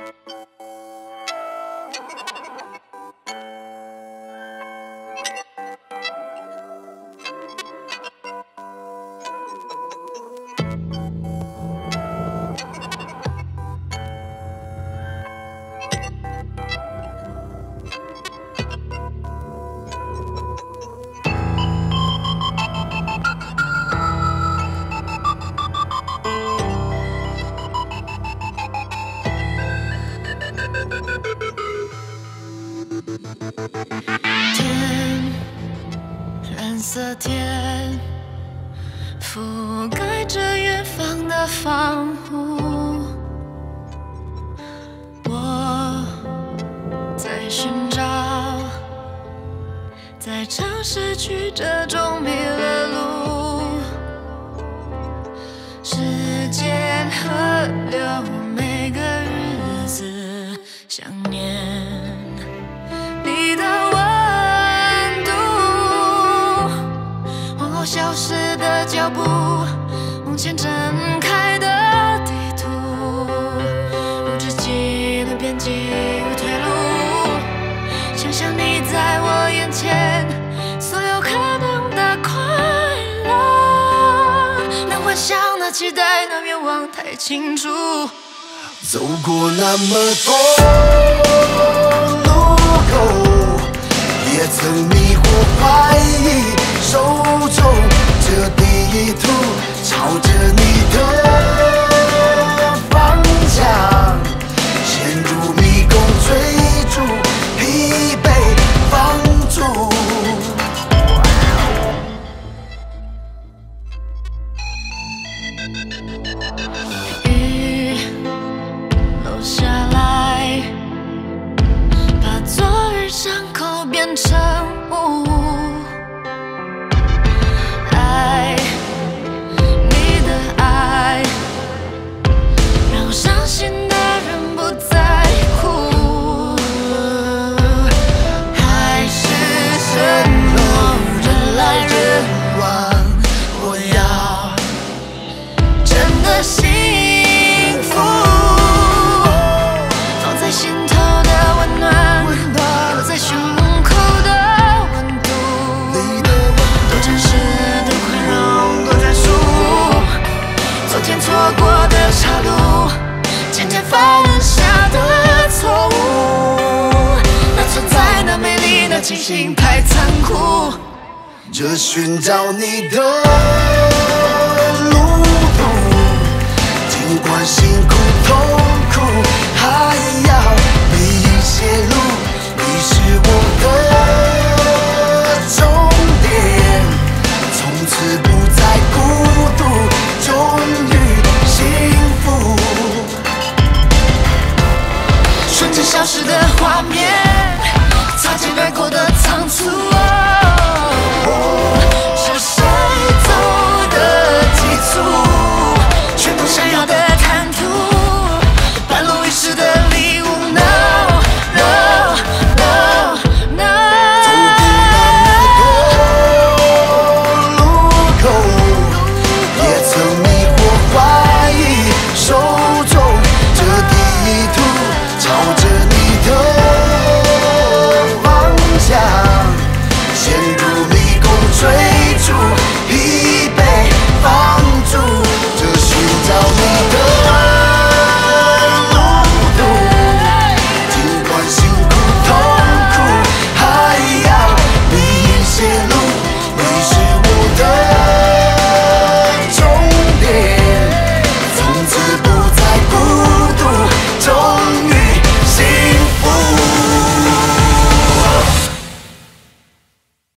天，蓝色天，覆盖着远方的房屋。我在寻找，在尝试曲折中迷了路。时间河流，每个日子想念。 你的温度，往后消失的脚步，梦前睁开的地图，无止境的边境与退路。想象你在我眼前，所有可能的快乐，那幻想，那期待，那愿望太清楚。 走过那么多路口，也曾迷惑怀疑，手中这地图朝着你的方向，陷入迷宫追逐，疲惫放逐。 雨落下来，把昨日伤口变成雾。爱你的爱，让伤心的人不在乎。还是承诺人来人往，我要真的幸福，放在心头的温暖，留在胸口的温度，多真实的宽容，多专属。昨天错过的岔路，渐渐犯下的错误，那存在，那美丽，那清醒，太残酷。 这寻找你的路途，尽管辛苦痛苦，还要历些路。你是我的终点，从此不再孤独，终于幸福。 瞬间消失的画面，擦肩而过的仓促。